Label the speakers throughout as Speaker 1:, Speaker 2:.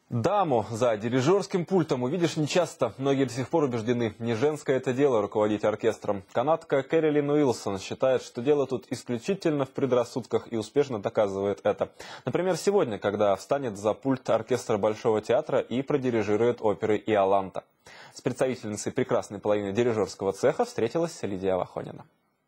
Speaker 1: Даму за дирижерским пультом увидишь нечасто. Многие до сих пор убеждены, не женское это дело руководить оркестром. Канадка Кэролин Уилсон считает, что дело тут исключительно в предрассудках и успешно доказывает это. Например, сегодня, когда встанет за пульт оркестра Большого театра и продирижирует оперы Иоланта. С представительницей прекрасной половины дирижерского цеха встретилась Лидия Вахонина.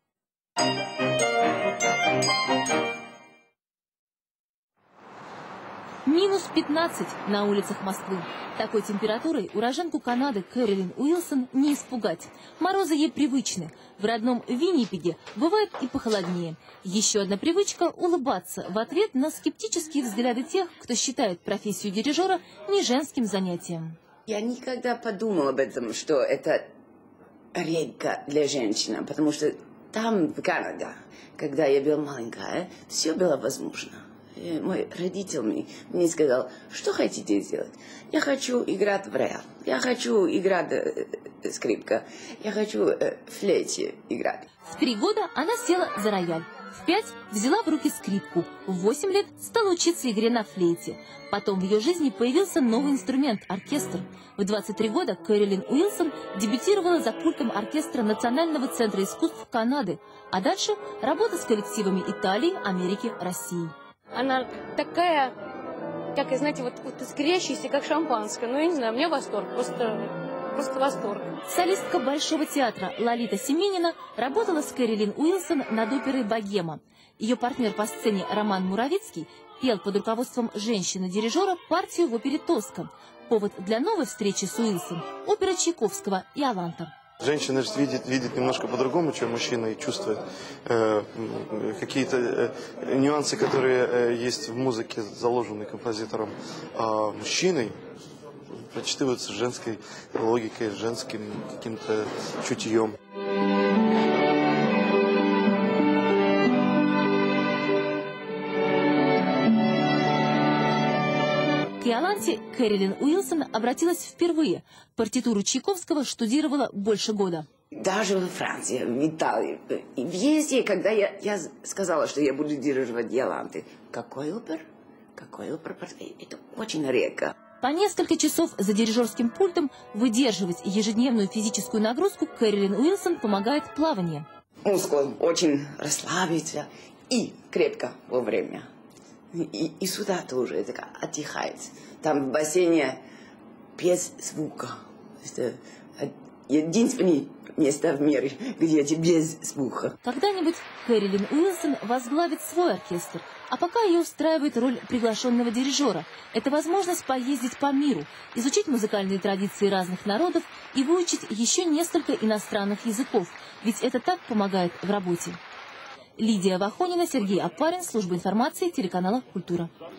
Speaker 2: Минус 15 на улицах Москвы. Такой температурой уроженку Канады Кэролин Уилсон не испугать. Морозы ей привычны. В родном Виннипеге бывает и похолоднее. Еще одна привычка – улыбаться в ответ на скептические взгляды тех, кто считает профессию дирижера не женским занятием.
Speaker 3: Я никогда подумала об этом, что это редко для женщины, потому что там, в Канаде, когда я была маленькая, все было возможно. И мой родитель мне сказал, что хотите сделать? Я хочу играть в рояль, я хочу играть скрипка, я хочу флейте играть.
Speaker 2: В 3 года она села за рояль. В 5 взяла в руки скрипку. В 8 лет стала учиться игре на флейте. Потом в ее жизни появился новый инструмент – оркестр. В 23 года Кэролин Уилсон дебютировала за пультом оркестра Национального центра искусств Канады. А дальше работа с коллективами Италии, Америки, России.
Speaker 4: Она такая, как, знаете, вот искрящаяся, как шампанское. Ну, я не знаю, у меня восторг, просто восторг.
Speaker 2: Солистка Большого театра Лолита Семенина работала с Кэролин Уилсон над оперой «Богема». Ее партнер по сцене Роман Муравицкий пел под руководством женщины-дирижера партию в опере «Тоска». Повод для новой встречи с Уилсон – опера Чайковского «Иоланта».
Speaker 5: Женщина же видит немножко по-другому, чем мужчина, и чувствует какие-то нюансы, которые есть в музыке, заложенные композитором. А мужчиной прочитываются женской логикой, женским каким-то чутьем.
Speaker 2: К Иоланте Кэролин Уилсон обратилась впервые. Партитуру Чайковского штудировала больше года.
Speaker 3: Даже во Франции, в Италии, и везде, когда я сказала, что я буду дирижировать Иоланты, какой опер? Это очень редко.
Speaker 2: По несколько часов за дирижерским пультом выдерживать ежедневную физическую нагрузку Кэролин Уилсон помогает плавание.
Speaker 3: Мускул очень расслабится и крепко во время. И сюда тоже это отдыхает. Там в бассейне без звука. Это единственное место в мире, где это без звука.
Speaker 2: Когда-нибудь Кэролин Уилсон возглавит свой оркестр, а пока ее устраивает роль приглашенного дирижера. Это возможность поездить по миру, изучить музыкальные традиции разных народов и выучить еще несколько иностранных языков, ведь это так помогает в работе. Лидия Вахонина, Сергей Апарин, служба информации, телеканала «Культура».